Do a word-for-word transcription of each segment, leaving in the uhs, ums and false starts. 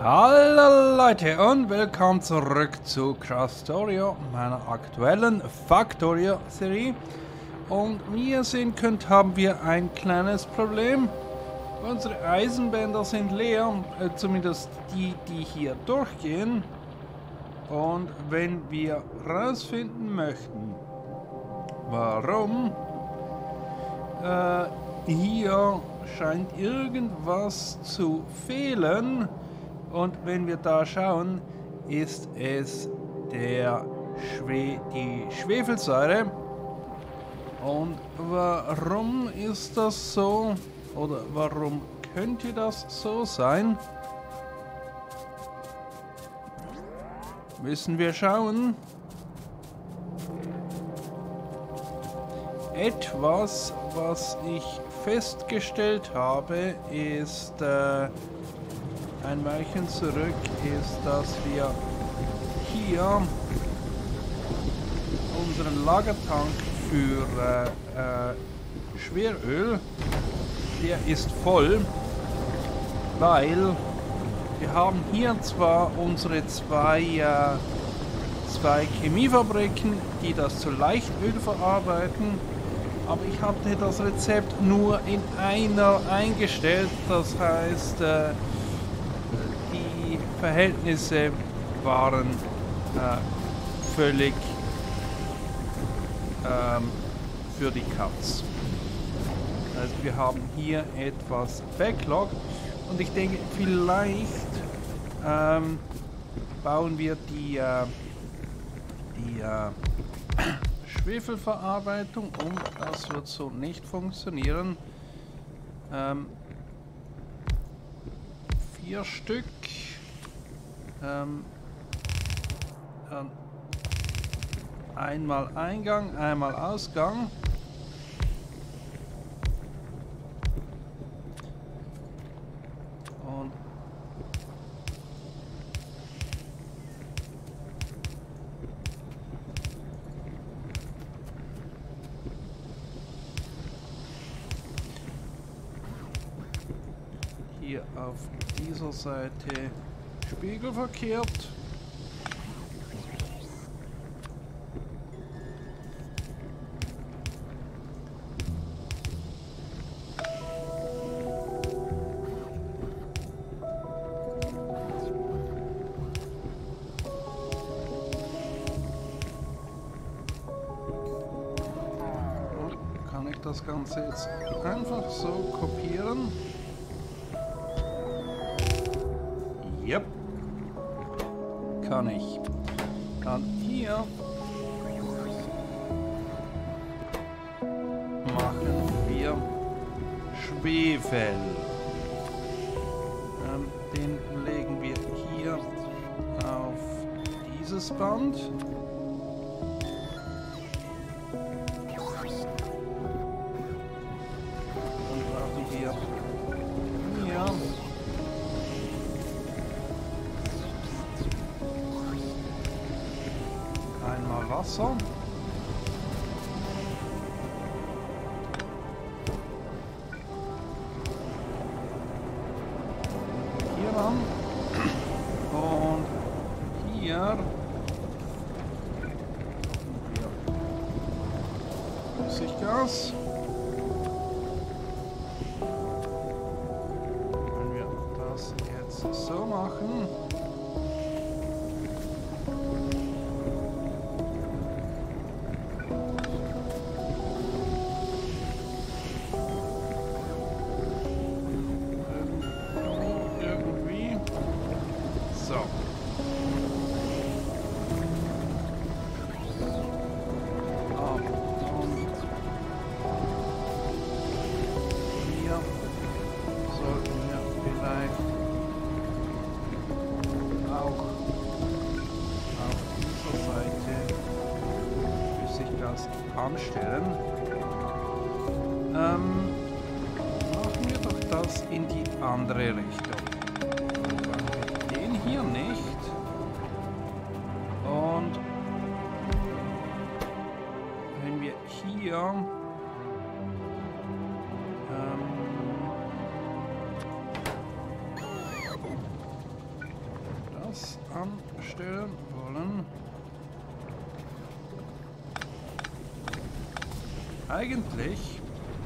Hallo Leute und willkommen zurück zu Crastoria, meiner aktuellen Factorio-Serie. Und wie ihr sehen könnt, haben wir ein kleines Problem. Unsere Eisenbänder sind leer, äh, zumindest die, die hier durchgehen. Und wenn wir rausfinden möchten, warum äh, hier scheint irgendwas zu fehlen. Und wenn wir da schauen, ist es der Schwe die Schwefelsäure. Und warum ist das so? Oder warum könnte das so sein? Müssen wir schauen. Etwas, was ich festgestellt habe, ist äh, ein Weilchen zurück, ist, dass wir hier unseren Lagertank für äh, äh, Schweröl, der ist voll, weil wir haben hier zwar unsere zwei, äh, zwei Chemiefabriken, die das zu Leichtöl verarbeiten, aber ich hatte das Rezept nur in einer eingestellt, das heißt, äh, die Verhältnisse waren äh, völlig ähm, für die Katz. Also wir haben hier etwas Backlog und ich denke, vielleicht ähm, bauen wir die, äh, die äh, Schwefelverarbeitung um. Das wird so nicht funktionieren. Ähm, vier Stück. Ähm, dann einmal Eingang, einmal Ausgang. Und hier auf dieser Seite spiegelverkehrt. Kann ich das Ganze jetzt einfach so kopieren? Yep. Kann ich. Dann hier machen wir Schwefel. Ähm, den legen wir hier auf dieses Band. Und brauchen wir hier einmal Wasser. Hier ran. Und hier Flüssiggas. Wenn wir das jetzt so machen, anstellen. Ähm, machen wir doch das in die andere Richtung. Den hier nicht. Und wenn wir hier ähm, anstellen wollen. Eigentlich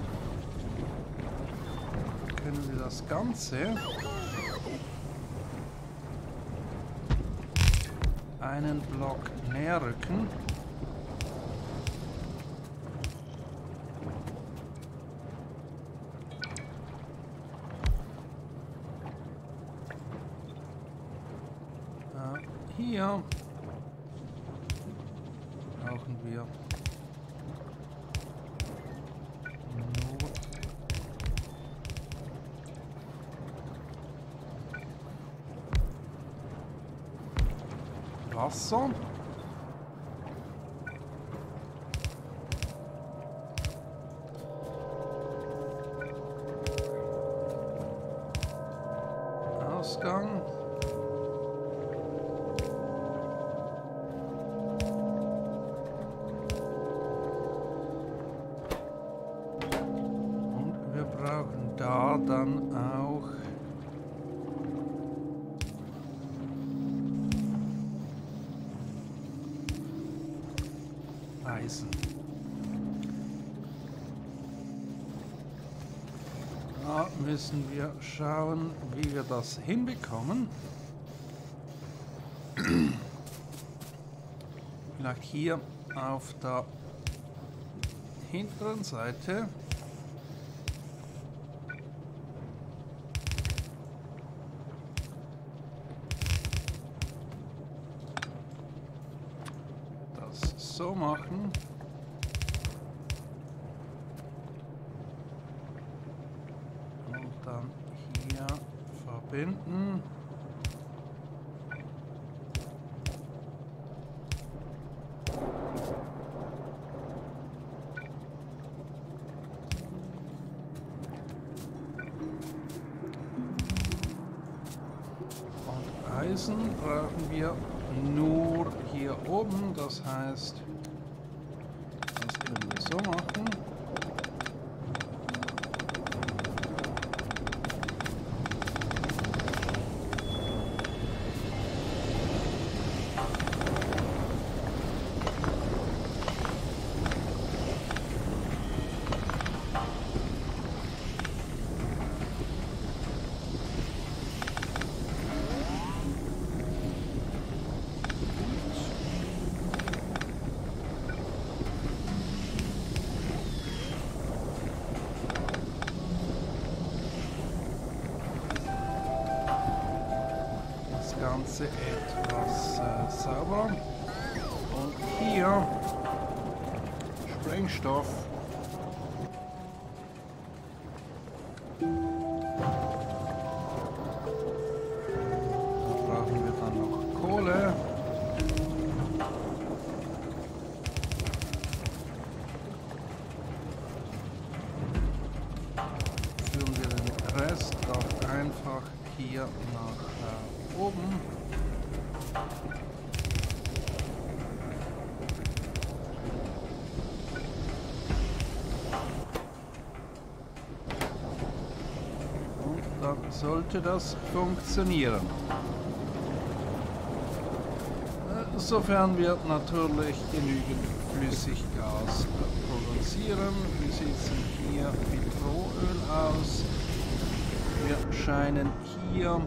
können wir das Ganze einen Block näher rücken. Äh, hier brauchen wir Wasser. Ausgang. Und wir brauchen da dann auch Eisen. Da müssen wir schauen, wie wir das hinbekommen. Vielleicht hier auf der hinteren Seite. So machen. Und dann hier verbinden. Und Eisen brauchen wir nur hier oben, das heißt, das können wir so machen. Ganze etwas äh, sauber. Und hier Sprengstoff. Da brauchen wir dann noch Kohle. Führen wir den Rest auch einfach hier nach äh, oben. Und dann sollte das funktionieren. Sofern wir natürlich genügend Flüssiggas produzieren. Wie sieht es hier mit Rohöl aus? Wir scheinen hier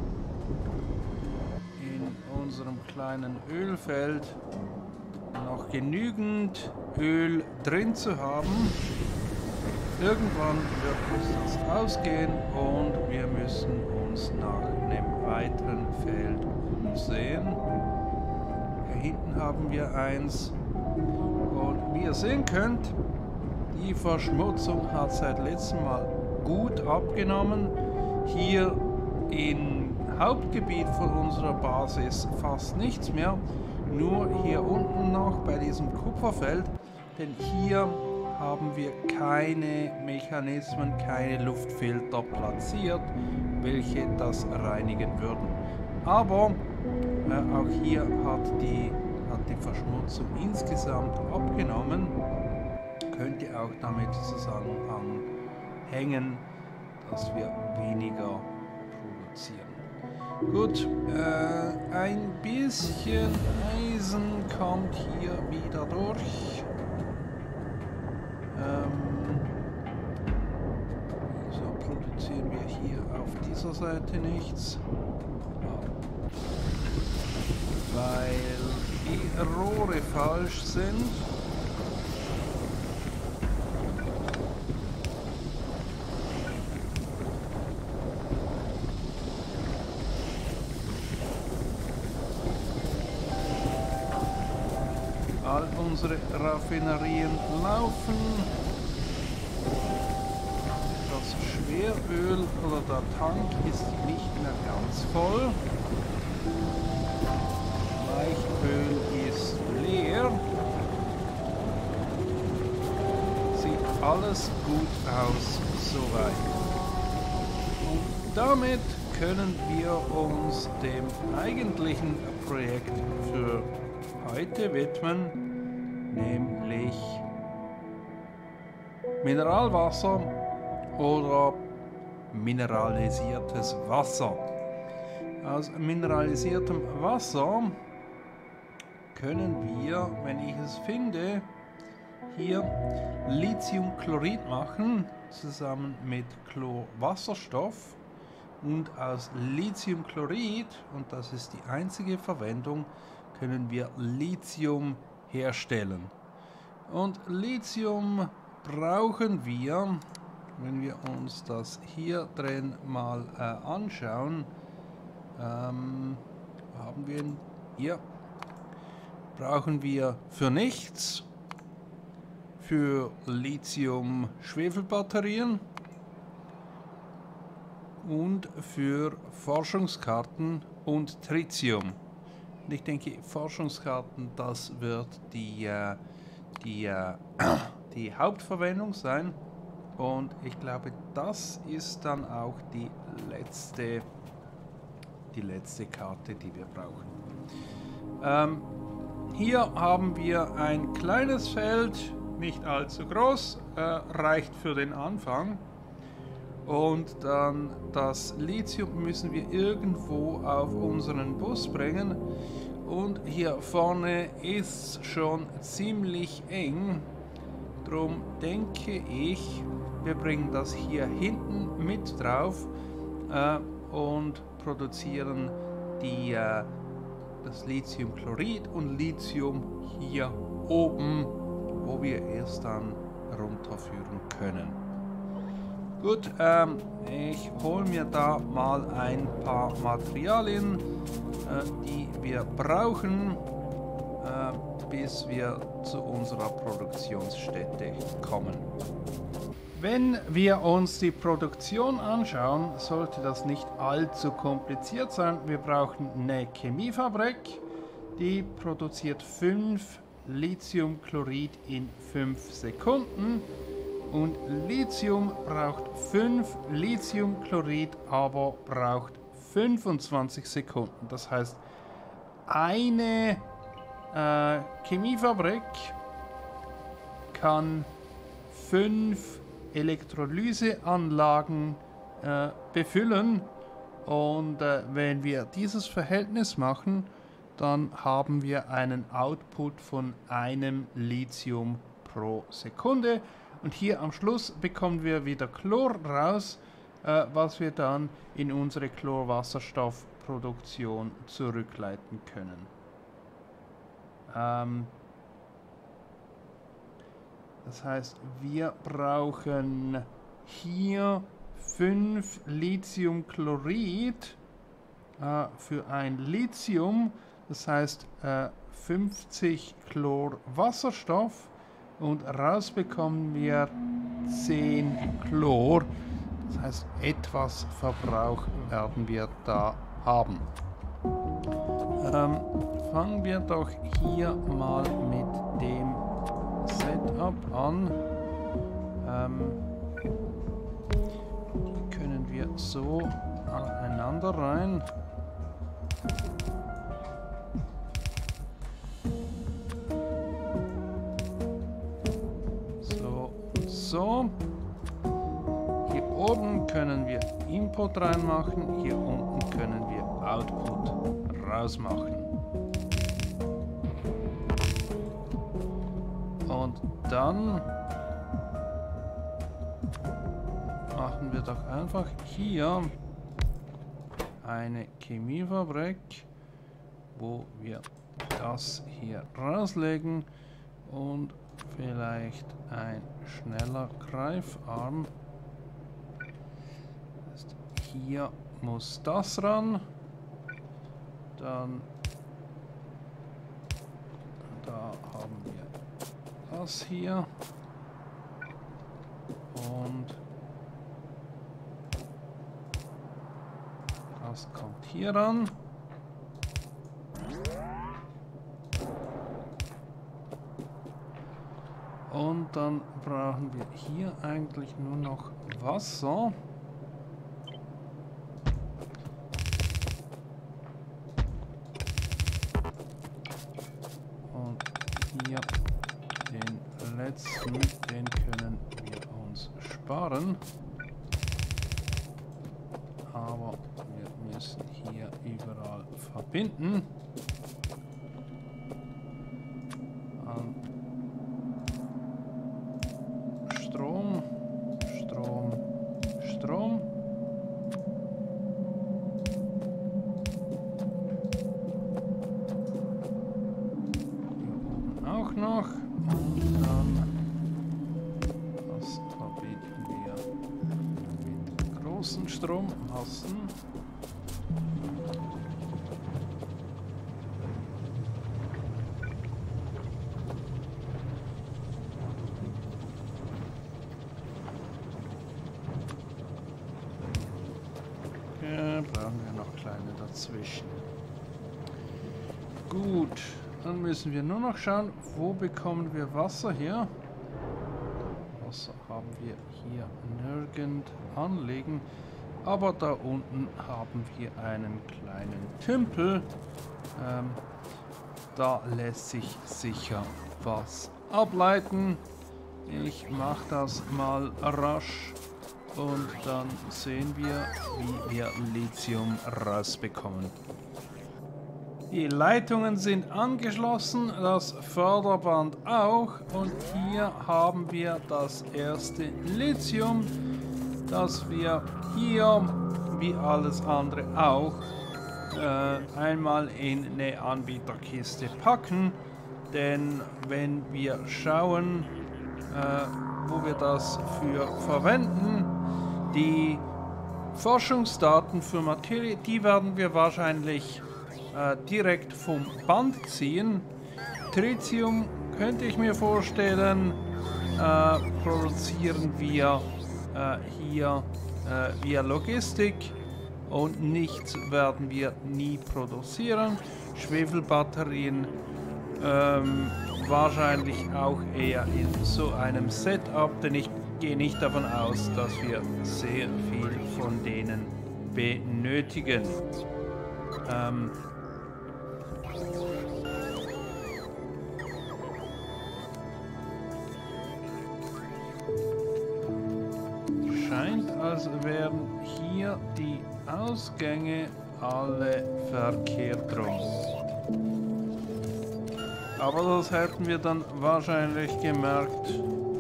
in unserem kleinen Ölfeld noch genügend Öl drin zu haben. Irgendwann wird uns das ausgehen und wir müssen uns nach einem weiteren Feld umsehen. Hier hinten haben wir eins und wie ihr sehen könnt, die Verschmutzung hat seit letztem Mal gut abgenommen. Hier im Hauptgebiet von unserer Basis fast nichts mehr, nur hier unten noch bei diesem Kupferfeld, denn hier haben wir keine Mechanismen, keine Luftfilter platziert, welche das reinigen würden. Aber äh, auch hier hat die, hat die Verschmutzung insgesamt abgenommen, könnte auch damit zusammenhängen, dass wir weniger produzieren. Gut, äh, ein bisschen Eisen kommt hier wieder durch. Ähm, so produzieren wir hier auf dieser Seite nichts. Weil die Rohre falsch sind. All unsere Raffinerien laufen. Das Schweröl oder der Tank ist nicht mehr ganz voll. Leichtöl ist leer. Sieht alles gut aus soweit. Und damit können wir uns dem eigentlichen Projekt für heute widmen, nämlich Mineralwasser oder mineralisiertes Wasser. Aus mineralisiertem Wasser können wir, wenn ich es finde, hier Lithiumchlorid machen, zusammen mit Chlorwasserstoff. Und aus Lithiumchlorid, und das ist die einzige Verwendung, können wir Lithium herstellen. Und Lithium brauchen wir, wenn wir uns das hier drin mal äh, anschauen, ähm, haben wir hier, brauchen wir für nichts, für Lithium-Schwefelbatterien und für Forschungskarten und Tritium. Und ich denke, Forschungskarten, das wird die, äh, die, äh, die Hauptverwendung sein. Und ich glaube, das ist dann auch die letzte, die letzte Karte, die wir brauchen. Ähm, hier haben wir ein kleines Feld, nicht allzu groß, äh, reicht für den Anfang. Und dann das Lithium müssen wir irgendwo auf unseren Bus bringen. Und hier vorne ist es schon ziemlich eng. Darum denke ich, wir bringen das hier hinten mit drauf äh, und produzieren die, äh, das Lithiumchlorid und Lithium hier oben, wo wir es dann runterführen können. Gut, ähm, ich hole mir da mal ein paar Materialien, äh, die wir brauchen, äh, bis wir zu unserer Produktionsstätte kommen. Wenn wir uns die Produktion anschauen, sollte das nicht allzu kompliziert sein. Wir brauchen eine Chemiefabrik, die produziert fünf Lithiumchlorid in fünf Sekunden. Und Lithium braucht fünf Lithiumchlorid, aber braucht fünfundzwanzig Sekunden. Das heißt, eine äh, Chemiefabrik kann fünf Elektrolyseanlagen äh, befüllen. Und äh, wenn wir dieses Verhältnis machen, dann haben wir einen Output von einem Lithium pro Sekunde. Und hier am Schluss bekommen wir wieder Chlor raus, äh, was wir dann in unsere Chlorwasserstoffproduktion zurückleiten können. Ähm, das heißt, wir brauchen hier fünf Lithiumchlorid äh, für ein Lithium, das heißt äh, fünfzig Chlorwasserstoff. Und raus bekommen wir zehn Chlor. Das heißt, etwas Verbrauch werden wir da haben. Ähm, fangen wir doch hier mal mit dem Setup an. Ähm, die können wir so aneinander rein. So, hier oben können wir Input reinmachen, hier unten können wir Output rausmachen. Und dann machen wir doch einfach hier eine Chemiefabrik, wo wir das hier rauslegen und vielleicht ein schneller Greifarm. Hier muss das ran. Dann da haben wir das hier. Und das kommt hier ran. Und dann brauchen wir hier eigentlich nur noch Wasser. Und hier den letzten, den können wir uns sparen. Aber wir müssen hier überall verbinden. Strom, Strom, Strom. Hier oben auch noch. Und dann das verbinden wir mit großen Strommassen. Brauchen wir noch kleine dazwischen. Gut, dann müssen wir nur noch schauen, wo bekommen wir Wasser her. Wasser haben wir hier nirgend anlegen, aber da unten haben wir einen kleinen Tümpel. Ähm, da lässt sich sicher was ableiten. Ich mache das mal rasch. Und dann sehen wir, wie wir Lithium rausbekommen. Die Leitungen sind angeschlossen, das Förderband auch. Und hier haben wir das erste Lithium, das wir hier, wie alles andere auch, äh, einmal in eine Anbieterkiste packen. Denn wenn wir schauen, äh, wo wir das für verwenden, die Forschungsdaten für Materie, die werden wir wahrscheinlich äh, direkt vom Band ziehen. Tritium könnte ich mir vorstellen, äh, produzieren wir äh, hier äh, via Logistik und nichts werden wir nie produzieren. Schwefelbatterien ähm, wahrscheinlich auch eher in so einem Setup, denn ich gehe nicht davon aus, dass wir sehr viel von denen benötigen. Ähm Scheint, als wären hier die Ausgänge alle verkehrt rum. Aber das hätten wir dann wahrscheinlich gemerkt,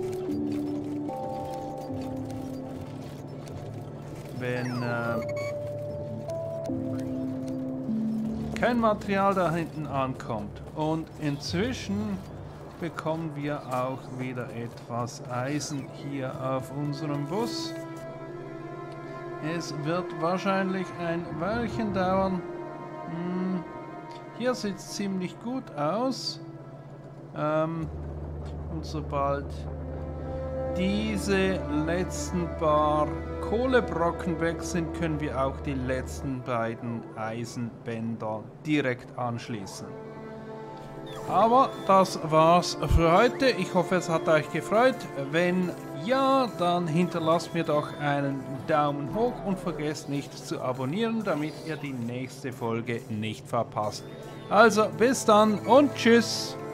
wenn äh, kein Material da hinten ankommt. Und inzwischen bekommen wir auch wieder etwas Eisen hier auf unserem Bus. Es wird wahrscheinlich ein Weilchen dauern. Hm, hier sieht es ziemlich gut aus. Ähm, und sobald diese letzten paar Kohlebrocken weg sind, können wir auch die letzten beiden Eisenbänder direkt anschließen. Aber das war's für heute. Ich hoffe, es hat euch gefreut. Wenn ja, dann hinterlasst mir doch einen Daumen hoch und vergesst nicht zu abonnieren, damit ihr die nächste Folge nicht verpasst. Also bis dann und tschüss.